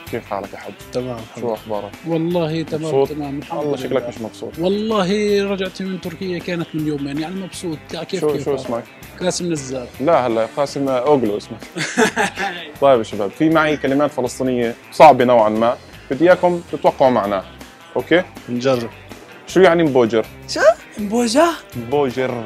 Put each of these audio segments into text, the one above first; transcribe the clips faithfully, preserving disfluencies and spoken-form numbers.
كيف حالك يا حج؟ تمام. شو اخبارك؟ والله تمام مبسوط؟ تمام الحمد والله لله. شكلك مش مبسوط. والله رجعت من تركيا كانت من يومين يعني مبسوط. كيف شو كيف شو اسمك؟ قاسم نزار. لا هلا قاسم اوغلو اسمك. طيب يا شباب، في معي كلمات فلسطينية صعبة نوعا ما، بدي اياكم تتوقعوا معناها، اوكي؟ نجرب. شو يعني مبوجر؟ شو؟ مبوجة؟ مبوجر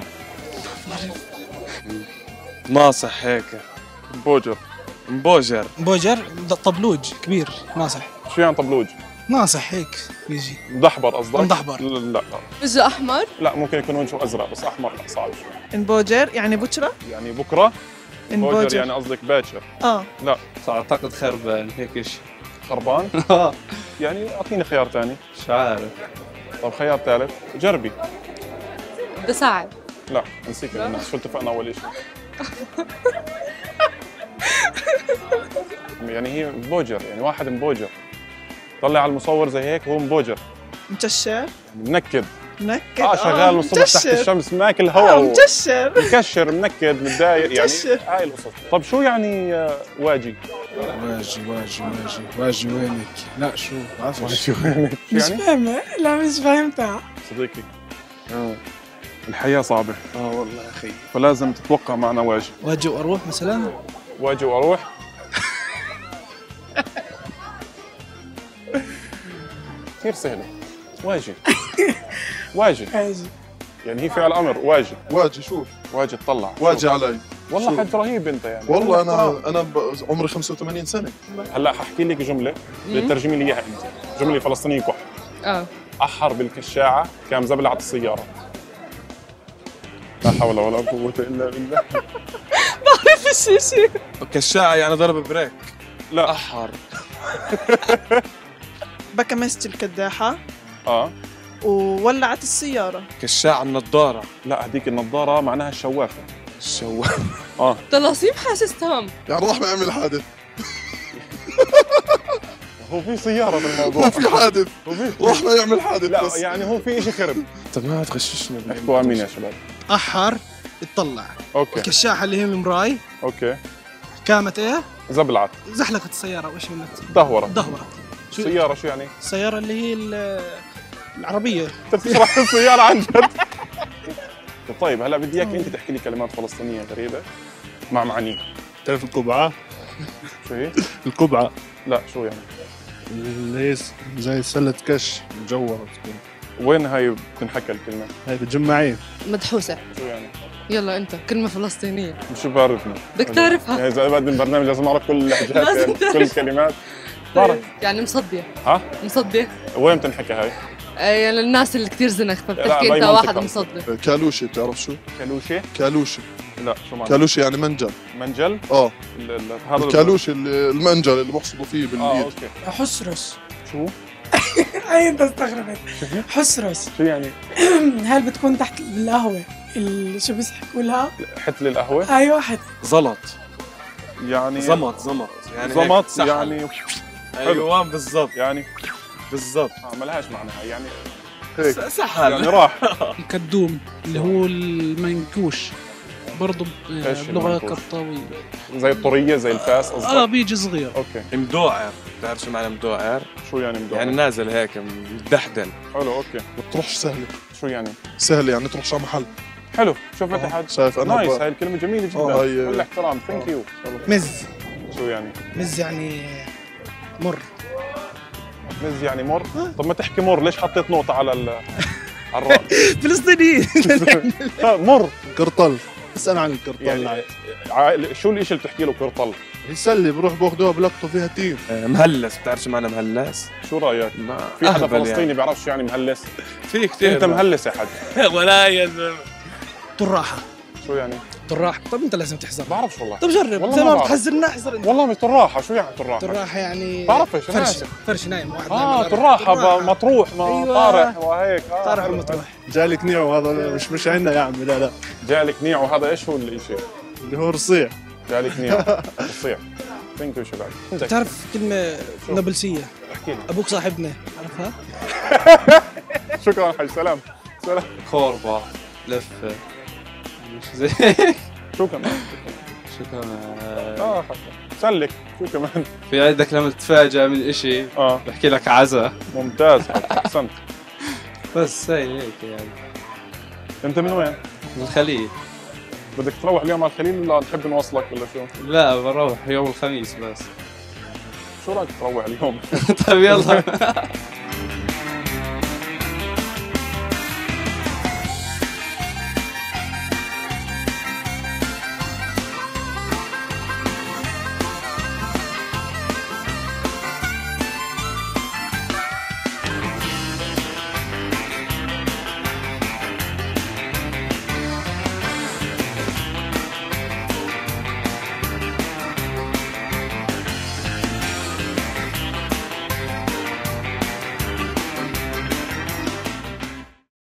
ناصح هيك. مبوجر مبوجر. مبوجر طبلوج كبير ناصح. شو يعني طبلوج؟ ناصح هيك بيجي مدحبر قصدك؟ مدحبر. لا لا وجهه احمر. لا ممكن يكون وجهه ازرق بس احمر لا صعب شوي. انبوجر يعني بكرة؟ يعني بكره؟ مبوجر انبوجر يعني قصدك باكر؟ اه لا اعتقد خربان هيك شيء. خربان؟ يعني اعطيني خيار ثاني. مش عارف. طب خيار ثالث جربي. بدي اساعد. لا نسيك الناس شو اتفقنا اول شيء. يعني هي مبوجر يعني واحد مبوجر طلع على المصور زي هيك هو مبوجر مكشر يعني منكد. منكد اه شغال من الصبح تحت مكشر. الشمس ماكل هواء اه مكشر مكشر منكد متضايق يعني مكشر. هاي القصص. طب شو يعني آه، واجي؟ واجي واجي واجي واجي وينك؟ لا شو بعرفش. شو يعني؟ شو مش يعني؟ فاهمة لا مش فاهمتها. صديقي آه. الحياة صعبة اه والله يا اخي. فلازم تتوقع معنا واجي. واجي واروح مثلا. واجي واروح. كثير سهلة. واجي واجي واجي يعني هي فعل امر واجي. واجي شوف واجي تطلع واجي علي والله شو؟ حد رهيب انت يعني. والله انا انا ب- عمري خمسة وثمانين سنه. هلا حاحكي لك جمله ترجمي لي اياها انت، جمله فلسطينيه كح. اه احر بالكشاعه كان مزبلعه السياره. لا حول ولا قوه الا بالله. بعرف الشيء. كشاعة يعني ضرب بريك. لا احر. بكى مسج الكداحة اه وولعت السيارة. كشاعة النضارة. لا هذيك النظاره معناها الشوافه. الشو. اه طلاسيم حاسس تام. يعني راح ما يعمل حادث. هو في سياره بالموضوع. هو في حادث هو في راح ما يعمل حادث لا بس. يعني هو في شيء خرب. انت ما تغششني. احكوا امين يا شباب. احر اطلع. اوكي الكشاحة اللي هي المراي اوكي كامت ايه؟ زبلعت زحلقت السيارة وإيش عملت؟ دهورت. دهورت. شو سياره شو يعني؟ السيارة اللي هي ال- العربية. انت بتشرح السياره عن جد. طيب هلا بدي اياك انت تحكي لي كلمات فلسطينيه غريبه مع معانيها. تعرف القبعة؟ شو هي؟ القبعة لا شو يعني؟ اللي هي زي سلة كش مجورة تكون. وين هاي بتنحكى الكلمه؟ هاي بالجماعين. مدحوسه. شو يعني؟ يلا انت كلمه فلسطينيه شو بعرفني؟ بدك تعرفها. يعني اذا بعد البرنامج لازم اعرف كل اللهجات لازم يعني تعرف. كل الكلمات. بعرف. يعني مصديه. ها؟ مصديه. وين بتنحكى هاي؟ آه، للناس اللي كثير زنخ لا، فبتحكي باي انت منطقة واحد قصدك؟ مصدي. كالوشي بتعرف شو؟ كالوشي؟ كالوشي لا شو معنى؟ كالوشي يعني منجل. منجل؟ اه ال- ال- هذا الكالوشي اللي- المنجل اللي بحصدوا فيه اه بالايد. اوكي. حسرس. شو؟ هاي انت استغربت. حسرس. شو يعني؟ هاي بتكون تحت القهوة. ال- شو بيحكوا لها؟ حتل القهوه؟ ايوه حد. زلط. يعني زمط زمط يعني زمط هيك سحل. يعني ايوه بالضبط يعني بالضبط. آه ما لهاش معناها يعني هيك سحل. يعني راح. الكدوم اللي هو المنكوش برضه إيش بلغة المنكوش؟ قطاوية. زي الطريه زي الفاس اه قصدك؟ بيجي صغير. اوكي. مدوعر. بتعرف شو معنى مدوعر؟ شو يعني مدوع؟ يعني نازل هيك مدحدن. حلو اوكي. بتروحش سهله. شو يعني؟ سهله يعني تروحش على محل. حلو شوف انت آه، حد شايف أنا نايس. ب- هاي الكلمه جميله جدا. آه، هاي- كل احترام ثانك يو. مز. شو يعني؟ مز يعني مر. مز يعني مر. طب ما تحكي مر ليش حطيت نقطه على ال على الراء؟ فلسطينيين. آه، مر قرطل. اسأل عن القرطل. يعني عائل- شو الاشي اللي بتحكي له قرطل؟ يسلي بروح باخذوها بلقطوا فيها تيم. مهلس. بتعرف شو معنى مهلس؟ شو رايك؟ ما في حدا أهبل فلسطيني يعني. بيعرفش يعني مهلس؟ في كثير. انت مهلس يا حد. ولا يا زلمه. طراحة. شو يعني؟ طراحة. طب انت لازم تحذر. بعرفش والله. طب جرب والله زي ما ما بعرف. بتحذرنا احذر انت. والله مش طراحه. شو يعني طراحه؟ طراحة يعني بعرفش انا فرش اسف. فرش نايم واحد نايم اه على الأرض. طراحه طراحة. ب- مطروح ما أيوة. طارح وهيك اه طارح حلو. المطروح. جالك نيعو هذا مش مش عندنا يا عمي. لا لا. جالك نيعو هذا ايش هو الشيء؟ اللي هو رصيع. جالك نيعو الصيع. ثانك يو شباب. انت بتعرف كلمة نابلسية؟ احكي لي. ابوك صاحبنا عرفها؟ شكرا حج سلام سلام. خوربة. لفة. مش زي شو كمان؟ شو كمان؟ اه سلك شو كمان. في عندك لما تتفاجأ من إشي اه بحكي لك عزا. ممتاز احسنت. بس هي هيك يعني. انت من وين؟ من الخليل. بدك تروح اليوم على الخليل ولا نحب نوصلك ولا شو؟ لا بروح يوم الخميس بس. شو رايك تروح اليوم؟ طيب يلا.